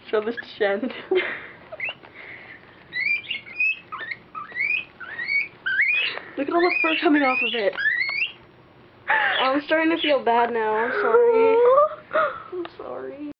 Show this to Shannon. Look at all the fur coming off of it. I'm starting to feel bad now. I'm sorry. I'm sorry.